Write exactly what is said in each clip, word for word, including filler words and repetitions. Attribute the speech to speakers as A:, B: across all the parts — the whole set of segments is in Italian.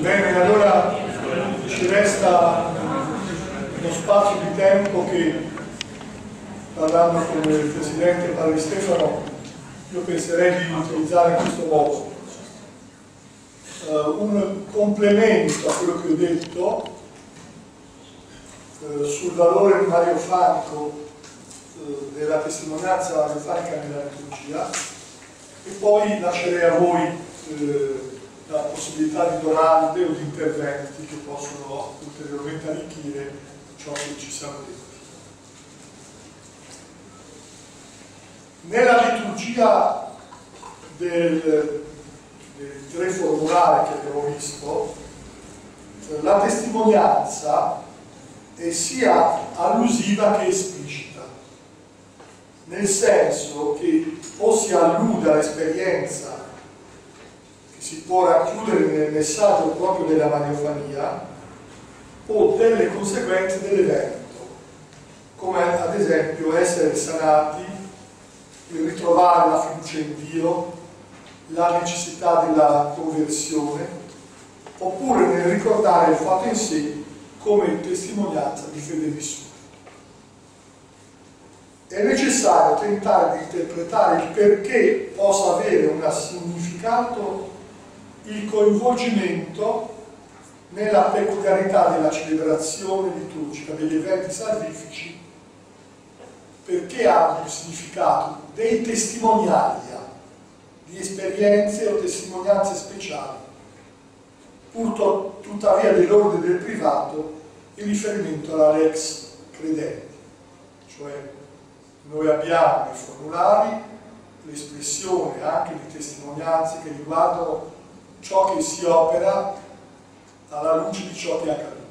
A: Bene, allora ci resta uno spazio di tempo che, parlando con il Presidente Padre Stefano, io penserei di utilizzare in questo modo. Uh, un complemento a quello che ho detto uh, sul valore mariofanico uh, della testimonianza mariofanica nella liturgia, e poi lascerei a voi uh, la possibilità di domande o di interventi che possono ulteriormente arricchire ciò che ci siamo detti. Nella liturgia del, del tre formulare che abbiamo visto, la testimonianza è sia allusiva che esplicita, nel senso che o si allude all'esperienza si può racchiudere nel messaggio proprio della mariofania o delle conseguenze dell'evento, come ad esempio essere sanati, il ritrovare la fiducia in Dio, la necessità della conversione, oppure nel ricordare il fatto in sé come testimonianza di fede vissuta. È necessario tentare di interpretare il perché possa avere un significato il coinvolgimento nella peculiarità della celebrazione liturgica degli eventi salvifici, perché ha un significato dei testimonialia di esperienze o testimonianze speciali, pur tuttavia dell'ordine del privato in riferimento alla lex credenti. Cioè noi abbiamo nei formulari l'espressione anche di testimonianze che riguardano ciò che si opera alla luce di ciò che è accaduto.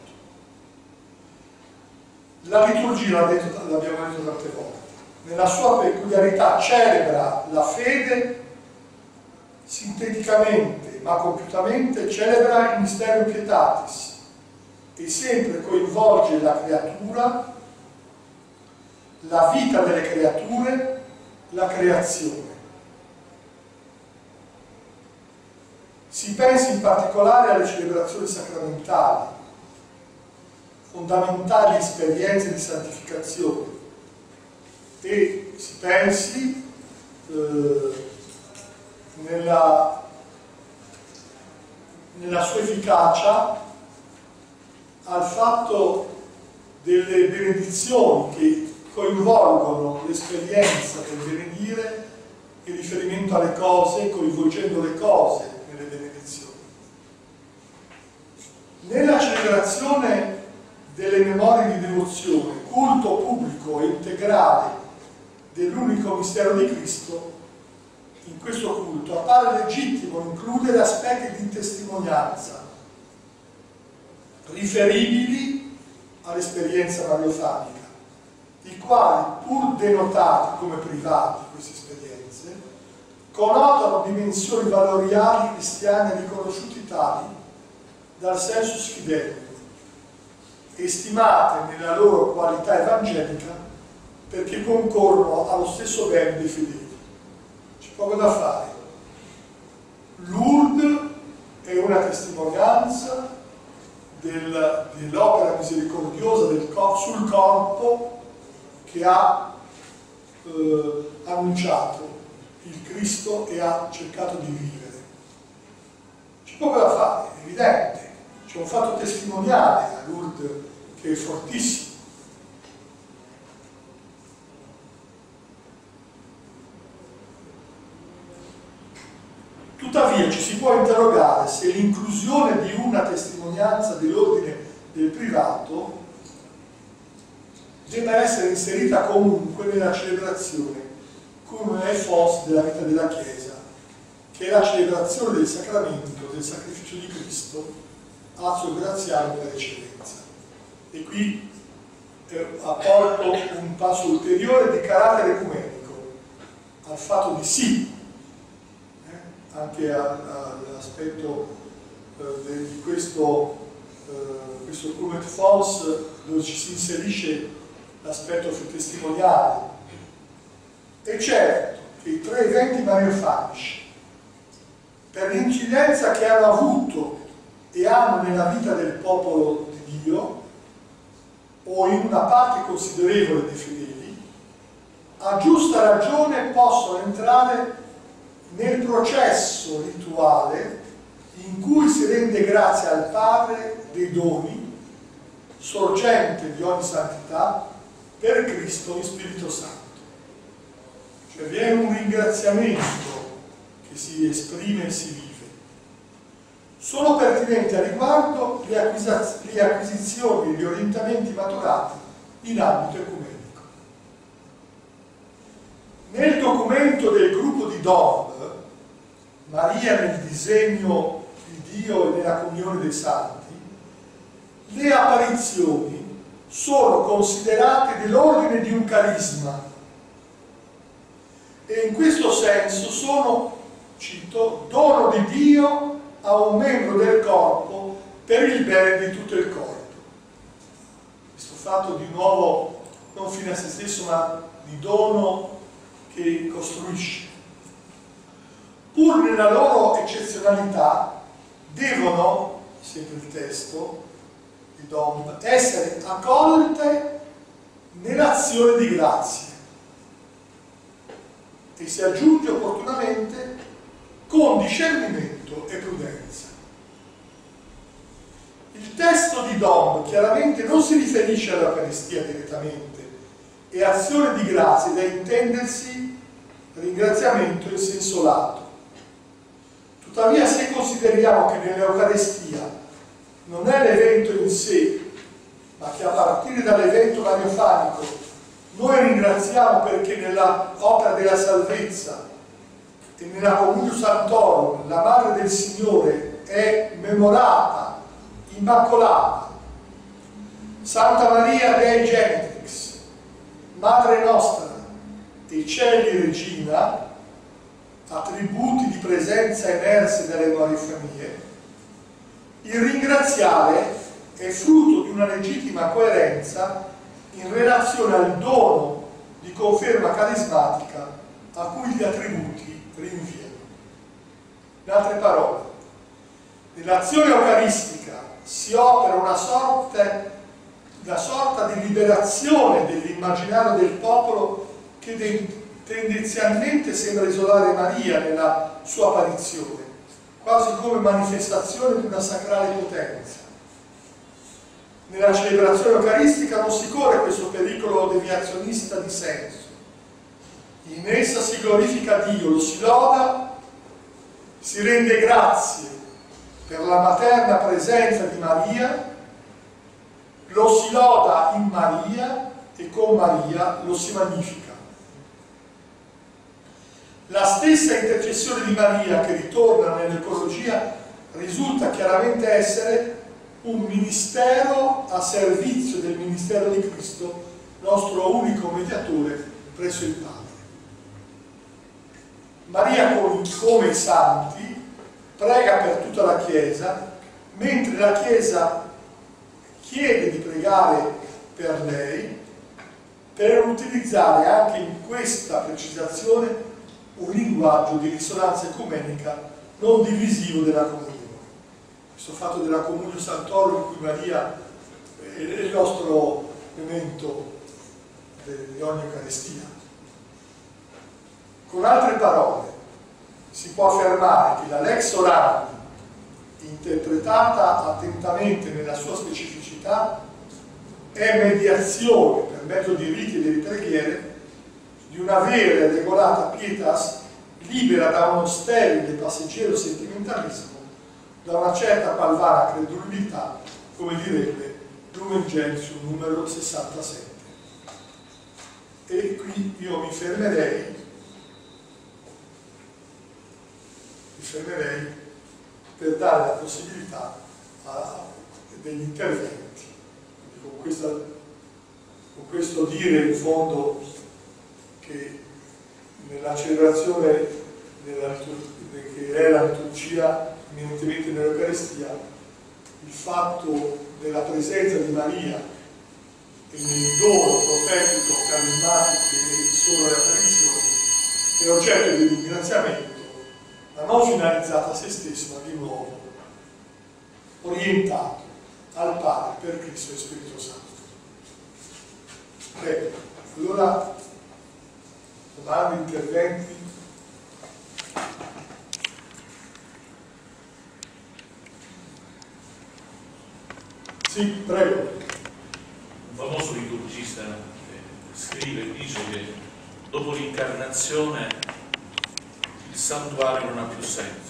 A: La liturgia, l'abbiamo detto tante volte, nella sua peculiarità celebra la fede sinteticamente, ma compiutamente celebra il mistero pietatis e sempre coinvolge la creatura, la vita delle creature, la creazione. Si pensi in particolare alle celebrazioni sacramentali, fondamentali esperienze di santificazione, e si pensi eh, nella, nella sua efficacia al fatto delle benedizioni che coinvolgono l'esperienza del benedire in riferimento alle cose, coinvolgendo le cose nelle benedizioni. Nella celebrazione delle memorie di devozione, culto pubblico e integrale dell'unico mistero di Cristo, in questo culto appare legittimo includere aspetti di testimonianza riferibili all'esperienza mariofanica, i quali, pur denotati come privati queste esperienze, connotano dimensioni valoriali cristiane riconosciuti tali dal sensus fidelium, estimate nella loro qualità evangelica perché concorrono allo stesso bene dei fedeli. C'è poco da fare. Lourdes è una testimonianza del, dell'opera misericordiosa del, sul corpo che ha eh, annunciato il Cristo e ha cercato di vivere. C'è poco da fare, è evidente. C'è un fatto testimoniale a Lourdes che è fortissimo. Tuttavia ci si può interrogare se l'inclusione di una testimonianza dell'ordine del privato debba essere inserita comunque nella celebrazione come è fos della vita della Chiesa, che è la celebrazione del sacramento, del sacrificio di Cristo, azio graziale per eccellenza. E qui eh, apporto un passo ulteriore di carattere ecumenico al fatto di sì, eh, anche all'aspetto eh, di questo, eh, questo cum et fons, dove ci si inserisce l'aspetto testimoniale. E certo che i tre eventi mariofanici, per l'incidenza che hanno avuto e hanno nella vita del popolo di Dio, o in una parte considerevole dei fedeli, a giusta ragione possono entrare nel processo rituale in cui si rende grazie al Padre dei doni, sorgente di ogni santità, per Cristo in Spirito Santo. Cioè vi è un ringraziamento che si esprime e si vive. Sono pertinenti a riguardo le, acquisiz le acquisizioni e gli orientamenti maturati in ambito ecumenico. Nel documento del gruppo di Dom, Maria nel disegno di Dio e nella comunione dei santi, le apparizioni sono considerate dell'ordine di un carisma e in questo senso sono, cito, dono di Dio a un membro del corpo per il bene di tutto il corpo. Questo fatto di nuovo non fine a se stesso, ma di dono che costruisce. Pur nella loro eccezionalità devono, sempre il testo di Dom, essere accolte nell'azione di grazia e si aggiunge opportunamente con discernimento e prudenza. Il testo di Dom chiaramente non si riferisce all'Eucaristia direttamente, è azione di grazia da intendersi ringraziamento in senso lato. Tuttavia, se consideriamo che nell'Eucaristia non è l'evento in sé, ma che a partire dall'evento mariofanico noi ringraziamo perché nell'opera della salvezza e nella Comunio Santorum la Madre del Signore è memorata, immacolata, Santa Maria Dei Genitrix, Madre nostra, e Cieli Regina, attributi di presenza emersi dalle Mariofanie, il ringraziare è frutto di una legittima coerenza in relazione al dono di conferma carismatica a cui gli attributi rinviano. In altre parole, nell'azione eucaristica si opera una sorta, una sorta di liberazione dell'immaginario del popolo che tendenzialmente sembra isolare Maria nella sua apparizione, quasi come manifestazione di una sacrale potenza. Nella celebrazione eucaristica non si corre questo pericolo deviazionista di senso. In essa si glorifica Dio, lo si loda, si rende grazie per la materna presenza di Maria, lo si loda in Maria e con Maria lo si magnifica. La stessa intercessione di Maria che ritorna nell'ecologia risulta chiaramente essere un ministero a servizio del ministero di Cristo, nostro unico mediatore presso il Padre. Maria, come i santi, prega per tutta la Chiesa, mentre la Chiesa chiede di pregare per lei, per utilizzare anche in questa precisazione un linguaggio di risonanza ecumenica non divisivo della comunione. Questo fatto della Comunio Santorum in cui Maria è il nostro memento di ogni Eucaristia. Con altre parole, si può affermare che la lex orandi, interpretata attentamente nella sua specificità, è mediazione per mezzo di riti e di preghiere di una vera e regolata pietas libera da uno sterile passeggero sentimentalismo, da una certa palvana credulità, come direbbe Lumen Gentium numero sessantasette. E qui io mi fermerei, mi fermerei per dare la possibilità a degli interventi. Con, questa, con questo dire in fondo che nella celebrazione della, che è la liturgia eminentemente nell'Eucaristia, il fatto della presenza di Maria e nel dono profetico carismatico che sono le apparizioni è oggetto di ringraziamento, ma non finalizzata a se stesso, ma di nuovo orientato al Padre per Cristo e Spirito Santo. Prego. Allora, domande, interventi? Sì, prego.
B: Un famoso liturgista scrive e dice che dopo l'incarnazione il santuario non ha più senso,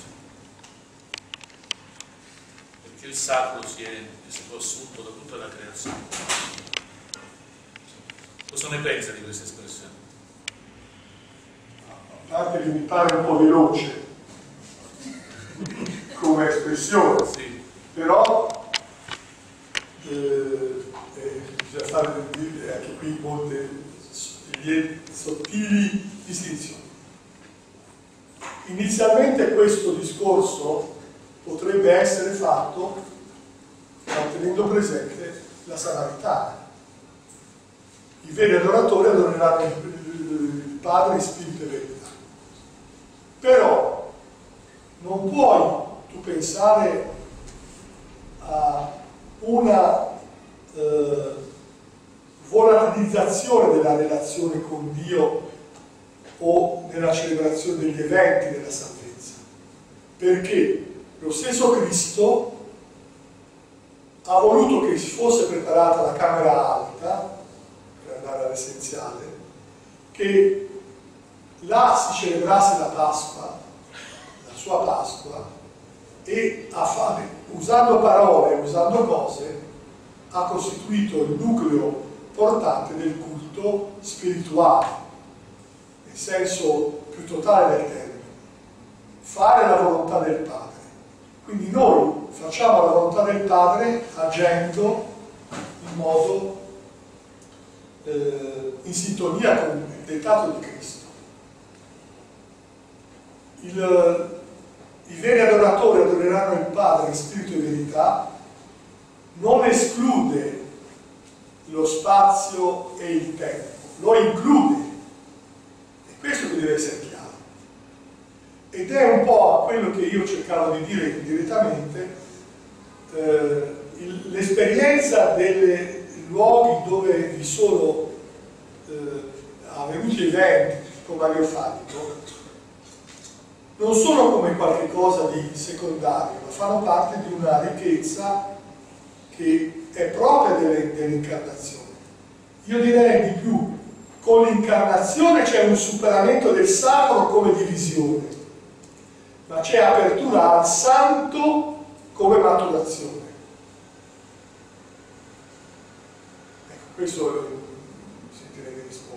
B: perché il sacro si è, è stato assunto da tutta la creazione. Cosa ne pensa di questa espressione?
A: A parte che mi pare un po' veloce come espressione,
B: Sì.
A: però eh, eh, bisogna fare anche qui molte sottili distinzioni. Inizialmente questo discorso potrebbe essere fatto tenendo presente la Samaritana. I veri adoratori adoreranno il Padre in spirito e verità. Però non puoi tu pensare a una eh, volatilizzazione della relazione con Dio o nella celebrazione degli eventi della salvezza, perché lo stesso Cristo ha voluto che si fosse preparata la camera alta per andare all'essenziale, che là si celebrasse la Pasqua, la sua Pasqua, e a fare, usando parole, usando cose, ha costituito il nucleo portante del culto spirituale, nel senso più totale del termine, fare la volontà del Padre. Quindi noi facciamo la volontà del Padre agendo in modo eh, in sintonia con il dettato di Cristo. Il, I veri adoratori adoreranno il Padre in spirito e verità, non esclude lo spazio e il tempo, lo include. E questo che deve essere chiaro. Ed è un po' quello che io cercavo di dire indirettamente, eh, l'esperienza dei luoghi dove vi sono eh, avvenuti eventi tipo Mariofanico non sono come qualche cosa di secondario, ma fanno parte di una ricchezza che è propria dell'incarnazione. Io direi di più, con l'incarnazione c'è un superamento del sacro come divisione, ma c'è apertura al santo come maturazione. Ecco, questo mi sentirei di rispondere.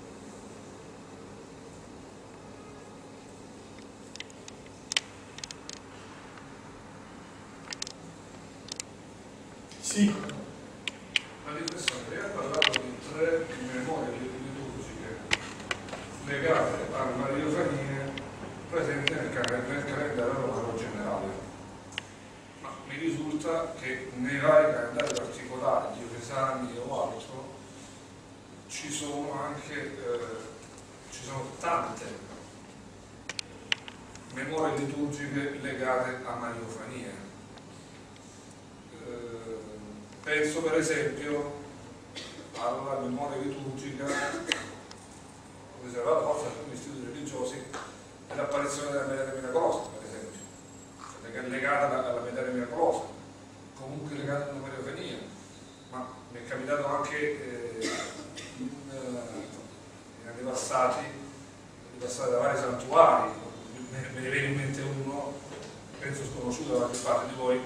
A: Sì.
C: La riflessione che ha parlato di tre memorie liturgiche legate alle Mariofanie presenti nel, cal nel calendario romano generale. Ma mi risulta che nei vari calendari particolari, diocesani o altro, ci sono anche eh, ci sono tante memorie liturgiche legate a Mariofanie. Penso per esempio alla memoria liturgica riservata forse a alcuni istituti religiosi dell'apparizione della Medaglia Miracolosa, per esempio, che è legata alla, alla Medaglia Miracolosa, comunque legata alla Mariofania, ma mi è capitato anche eh, in, in anni passati di passare da vari santuari, me, me ne viene in mente uno, penso sconosciuto da qualche parte di voi,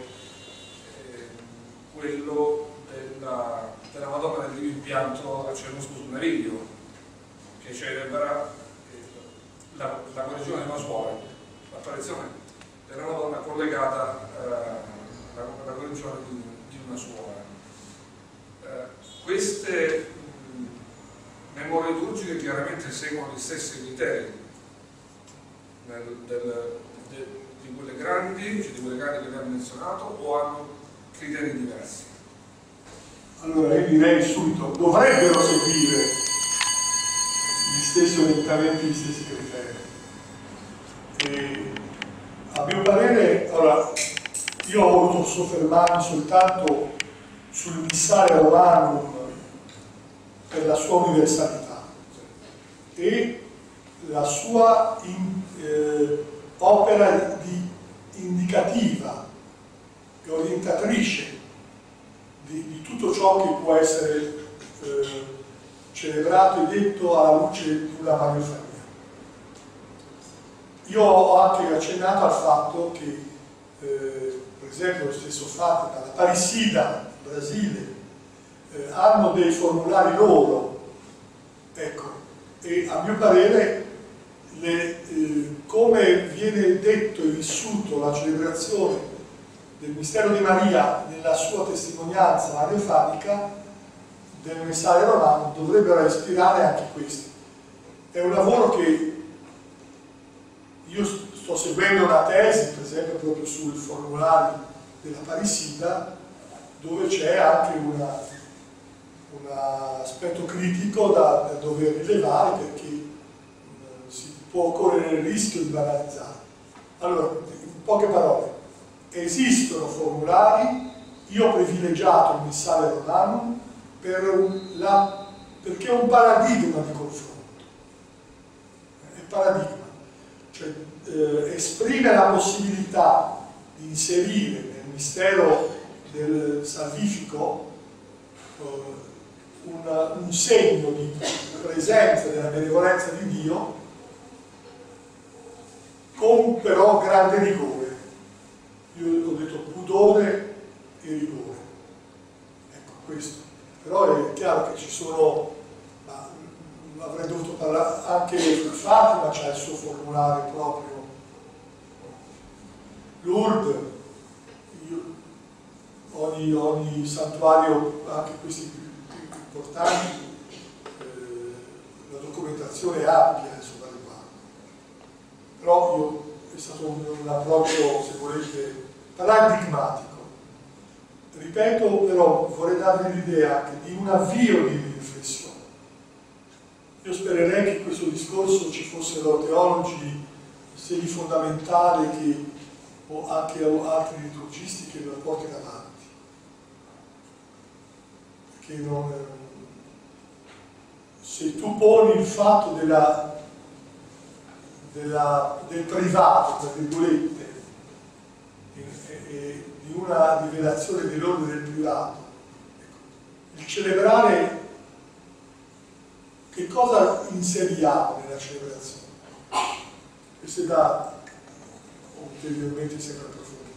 C: quello della, della Madonna del Divino Impianto a Cernusco sul Naviglio, che celebra la, la guarigione di una suora, l'apparizione della Madonna collegata eh, alla, alla guarigione di, di una suora. Eh, queste mh, memorie liturgiche chiaramente seguono gli stessi criteri nel, del, de, di quelle grandi, cioè di quelle grandi che abbiamo menzionato, o hanno criteri diversi?
A: Allora io direi subito, dovrebbero seguire gli stessi orientamenti, gli stessi criteri. E, a mio parere, allora, io ho voluto soffermarmi soltanto sul Missale Romanum per la sua universalità e la sua in, eh, opera di indicativa e orientatrice di, di tutto ciò che può essere eh, celebrato e detto alla luce di una manifaria. Io ho anche accennato al fatto che, eh, per esempio, lo stesso Fatima, la Parisida, Brasile, eh, hanno dei formulari loro, ecco, e a mio parere le, eh, come viene detto e vissuto la celebrazione del mistero di Maria nella sua testimonianza mariofanica del Missale Romano dovrebbero ispirare anche questi. È un lavoro che io sto seguendo una tesi, per esempio, proprio sul formulario della Parisida, dove c'è anche una, un aspetto critico da, da dover rilevare, perché eh, si può correre il rischio di banalizzare. Allora, in poche parole, esistono formulari, io ho privilegiato il Missale Romano per la, perché è un paradigma di confronto, è paradigma. Cioè, eh, esprime la possibilità di inserire nel mistero del salvifico eh, una, un segno di presenza della benevolenza di Dio, con però grande rigore. Io ho detto pudore e rigore. Ecco questo. Però è chiaro che ci sono, ma avrei dovuto parlare anche sul Fatima, c'è il suo formulario proprio. Lourdes, io, ogni, ogni santuario, anche questi più, più importanti, eh, la documentazione è ampia, insomma, riguardo. Però io, è stato un, un approccio, se volete, paradigmatico. Ripeto, però vorrei darvi l'idea anche di un avvio di riflessione. Io spererei che in questo discorso ci fossero teologi semi fondamentali che, o anche altri liturgisti che lo portino avanti. Perché non, se tu poni il fatto della, della, del privato, tra virgolette, e, e, di una rivelazione dell'ordine del privato, ecco, il celebrare, che cosa inseriamo nella celebrazione? Questo è da ulteriormente sempre approfondire.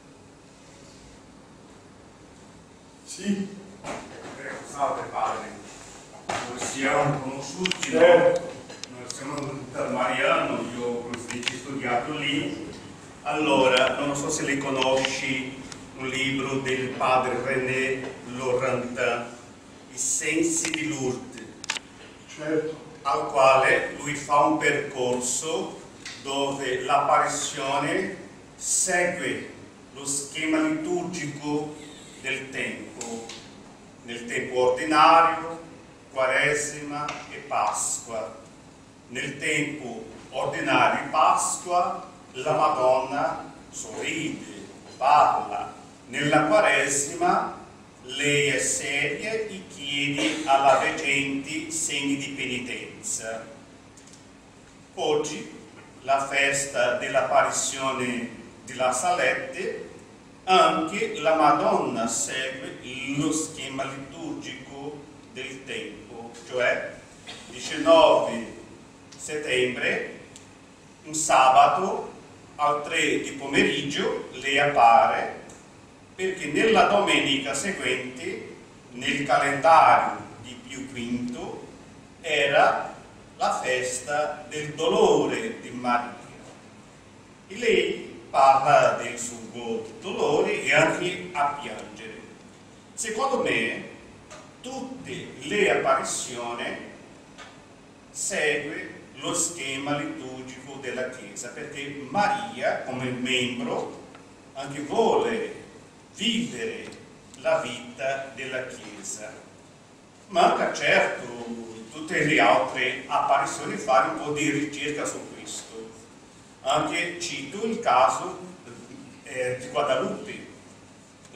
A: Sì?
D: Salve padre, noi siamo conosciuti,
A: Certo.
D: noi siamo dal Mariano, io ho studiato lì. Allora, non so se le conosci un libro del padre René Laurentin, I sensi di Lourdes,
A: Certo.
D: al quale lui fa un percorso dove l'apparizione segue lo schema liturgico del tempo, nel tempo ordinario, Quaresima e Pasqua. Nel tempo ordinario Pasqua la Madonna sorride, parla. Nella Quaresima lei è seria e chiede alla veggenti segni di penitenza. Oggi, la festa dell'apparizione di La Salette, anche la Madonna segue lo schema liturgico del tempo, cioè diciannove settembre, un sabato alle tre di pomeriggio lei appare, perché nella domenica seguente nel calendario di Pio quinto era la festa del dolore di Maria e lei parla del suo dolore e anche a piangere. Secondo me tutte le apparizioni segue lo schema liturgico della Chiesa, perché Maria come membro anche vuole vivere la vita della Chiesa. Manca certo tutte le altre apparizioni, fare un po' di ricerca su questo. Anche cito il caso eh, di Guadalupe,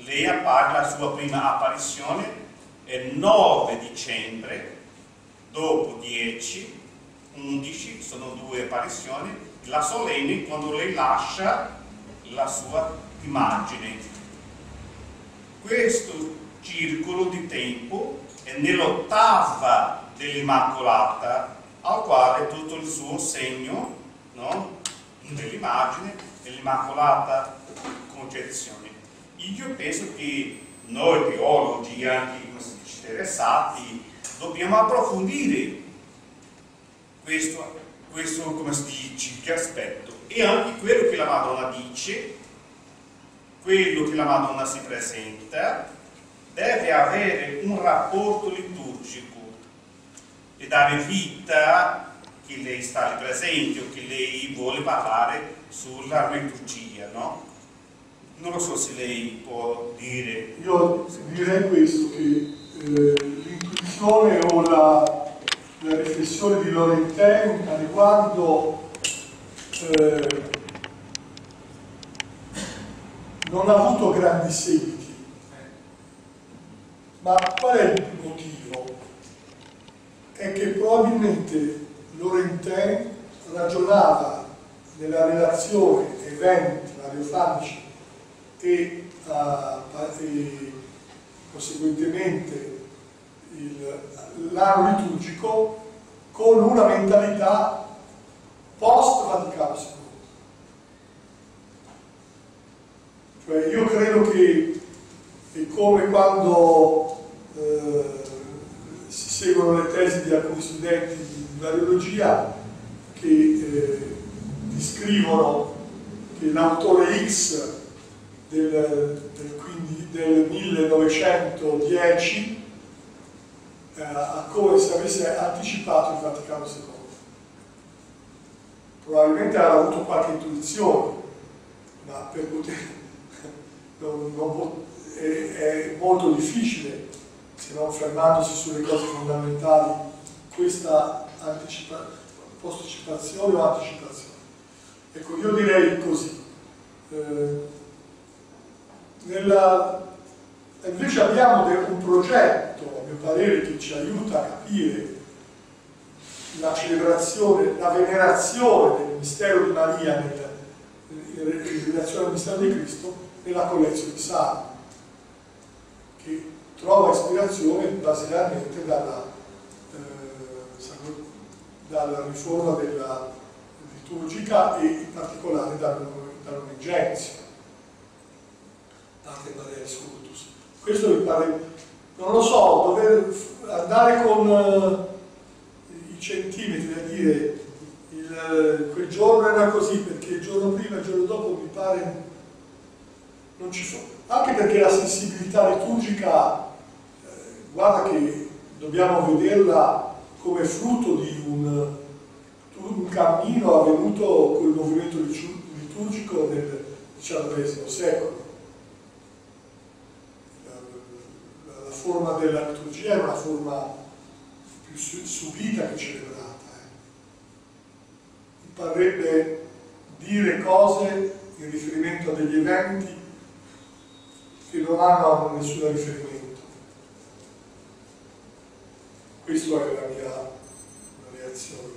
D: lei appare, la sua prima apparizione è nove dicembre, dopo dieci, undici, sono due apparizioni, la solenne quando lei lascia la sua immagine. Questo circolo di tempo è nell'ottava dell'Immacolata, al quale tutto il suo segno, no, dell'immagine dell'Immacolata Concezione. Io penso che noi teologi, anche come si dice, interessati, dobbiamo approfondire questo, questo come si dice, aspetto, e anche quello che la Madonna dice, quello che la Madonna si presenta, deve avere un rapporto liturgico e dare vita che lei sta lì presente o che lei vuole parlare sulla liturgia, no? Non lo so se lei può dire.
A: Io direi questo, che eh, l'intuizione o la, la riflessione di Laurentin a riguardo eh, non ha avuto grandi seguiti. Ma qual è il motivo? È che probabilmente Laurentin ragionava nella relazione eventi mariofanici e, uh, e conseguentemente l'anno liturgico con una mentalità post-Vaticano secondo. Cioè io credo che è come quando eh, si seguono le tesi di alcuni studenti di Mariologia che eh, descrivono che l'autore X del, del, quindi, del millenovecentodieci eh, ha come se avesse anticipato il Vaticano secondo. Probabilmente ha avuto qualche intuizione, ma per poter non, non, è, è molto difficile, se non fermandosi sulle cose fondamentali, questa anticipa, posticipazione o anticipazione. Ecco, io direi così. Eh, nella, invece abbiamo un progetto, a mio parere, che ci aiuta a capire la celebrazione, la venerazione del mistero di Maria nel, in relazione al mistero di Cristo nella collezione di Salmi, che trova ispirazione basilmente dalla, eh, dalla riforma della liturgica e in particolare dall'Unigenzio, Dante Maria Scultus. Questo mi pare, non lo so, dover andare con uh, i centimetri a dire il, quel giorno era così perché il giorno prima e il giorno dopo mi pare non ci sono. Anche perché la sensibilità liturgica, eh, guarda che dobbiamo vederla come frutto di un, un cammino avvenuto col movimento liturgico nel diciannovesimo secolo. La, la forma della liturgia è una forma più subita che celebrata. Eh. Mi parrebbe dire cose in riferimento a degli eventi che non hanno nessun riferimento. Questa è la mia, la reazione.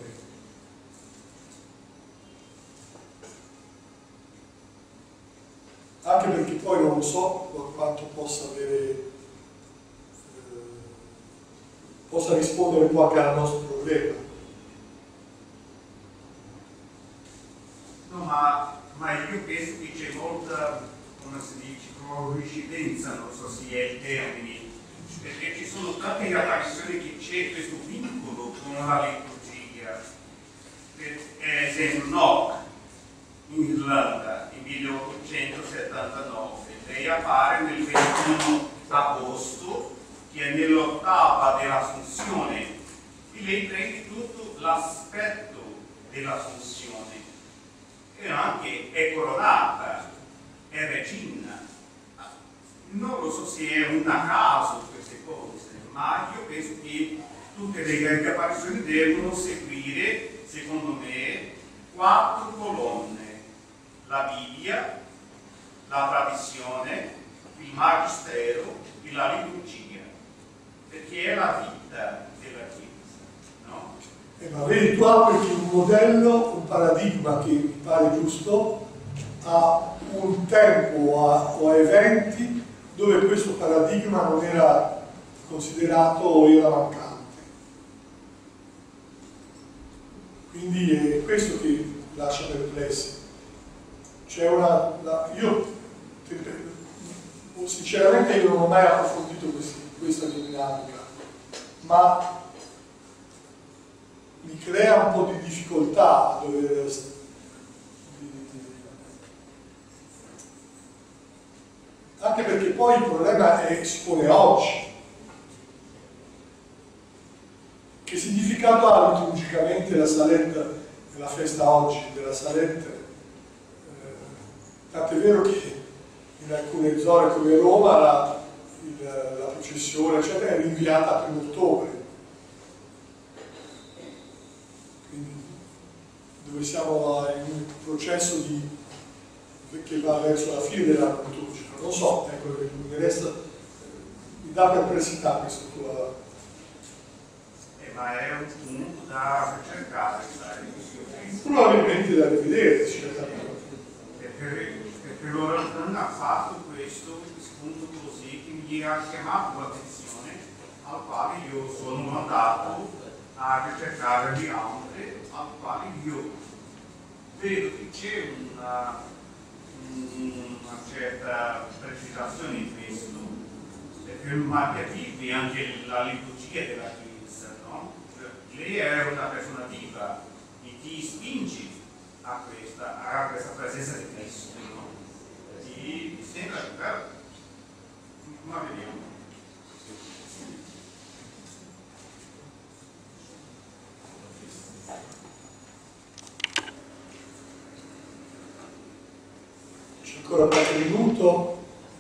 A: Anche perché poi non so quanto possa avere, eh, possa rispondere un po' anche al nostro problema.
D: No, ma, ma io penso che c'è molta, come si dice, coincidenza, non so se è il termine, perché ci sono tante apparizioni che c'è questo vincolo con la liturgia. Per esempio Noc in Irlanda nel milleottocentosettantanove, lei appare nel ventuno agosto, che è nell'ottava dell'Assunzione, e lei prende tutto l'aspetto dell'Assunzione e anche è coronata, è regina. Non lo so se è un caso queste cose, ma io penso che tutte le apparizioni devono seguire, secondo me, quattro colonne: la Bibbia, la tradizione, il margine è la vita della Chiesa, no?
A: Eh, ma vedi, tu applichi un modello, un paradigma che mi pare giusto, a un tempo a, o a eventi dove questo paradigma non era considerato o era mancante. Quindi è questo che lascia perplessi. C'è una... La, io sinceramente io non ho mai approfondito questi, questa dinamica, ma mi crea un po' di difficoltà a dover... Anche perché poi il problema è, si pone oggi. Che significato ha liturgicamente la Saletta, la festa oggi della Saletta? Eh, tant'è vero che in alcune zone come Roma la, il, la processione eccetera, è rinviata a primo ottobre. Quindi dove siamo in un processo di, che va verso la fine dell'anno liturgico. Non so, ecco, mi resta, mi dà perplessità questo tuo...
D: Eh, ma è un punto da ricercare, sai?
A: Probabilmente da rivedere, certamente.
D: Perché, perché loro hanno fatto questo spunto così che mi ha chiamato l'attenzione, al quale io sono andato a ricercare gli altri, al quale io vedo che c'è una, una certa precisazione in questo, perché Maria vive anche la liturgia della Chiesa, no? Lei è una persona viva e ti spinge a questa, a questa presenza di Cristo, no? E mi sembra vero, ma vediamo.
A: C'è ancora qualche minuto.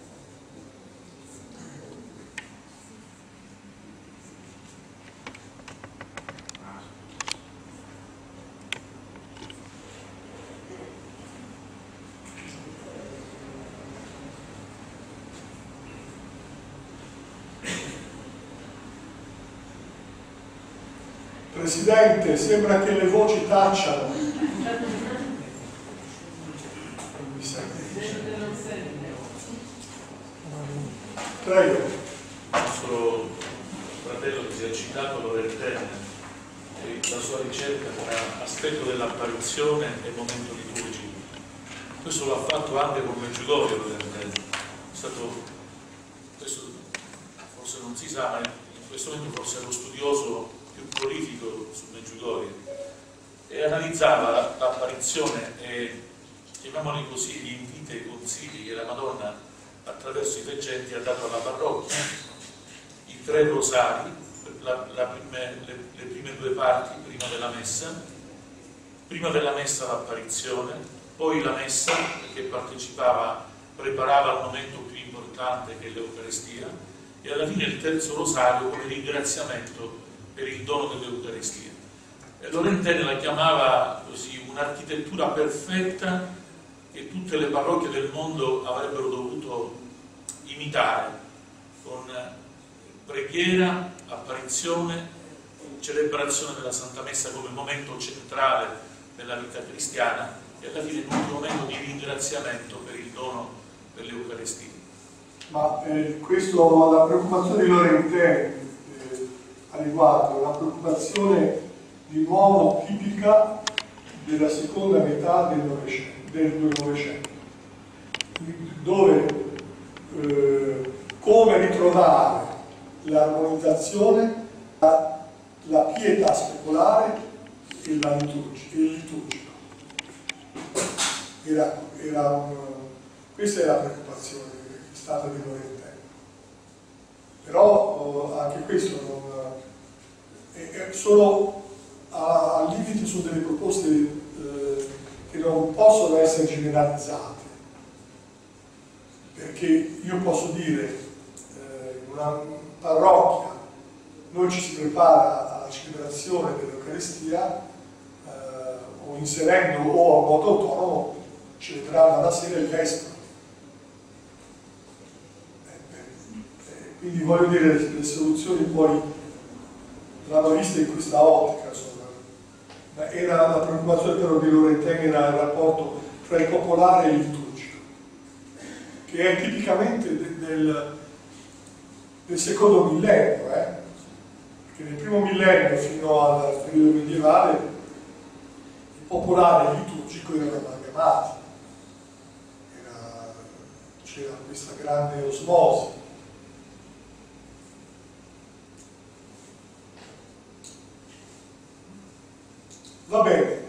A: Presidente, sembra che le voci tacciano. Non mi sente. Prego.
B: Il nostro fratello che si è citato Lorentene, la sua ricerca tra aspetto dell'apparizione e momento liturgico. Questo l'ha fatto anche con Medjugorje Lorentene. È stato, questo forse non si sa, ma in questo momento forse è lo studioso più prolifico su Medjugorje, e analizzava l'apparizione e, chiamiamoli così, gli inviti e i consigli che la Madonna attraverso i veggenti ha dato alla parrocchia, i tre rosari, la, la prime, le, le prime due parti prima della messa, prima della messa l'apparizione, poi la messa che partecipava, preparava il momento più importante che è l'Eucaristia, e alla fine il terzo rosario come ringraziamento per il dono dell'Eucaristia. E Lorentene la chiamava così un'architettura perfetta che tutte le parrocchie del mondo avrebbero dovuto imitare, con preghiera, apparizione, celebrazione della Santa Messa come momento centrale della vita cristiana e alla fine un momento di ringraziamento per il dono dell'Eucaristia.
A: Ma eh, questo, la preoccupazione di Lorentene a riguardo, una preoccupazione di nuovo tipica della seconda metà del Novecento, del Novecento, dove eh, come ritrovare l'armonizzazione, la, la pietà speculare e la liturgia, il liturgico. Era, era un, questa è la preoccupazione che è stata di Lorentene. Però eh, anche questo non, eh, solo al limite su delle proposte eh, che non possono essere generalizzate, perché io posso dire eh, in una parrocchia noi ci si prepara alla celebrazione dell'Eucaristia eh, o inserendo o a modo autonomo celebrando alla sera il Vespro. Quindi voglio dire, le, le soluzioni poi l'hanno vista in questa ottica, insomma. Ma era la preoccupazione però di Lorenteng era il rapporto tra il popolare e il liturgico, che è tipicamente de, del, del secondo millennio, eh? Perché nel primo millennio fino al periodo medievale il popolare e il liturgico erano amalgamati, c'era questa grande osmosi. Va bene,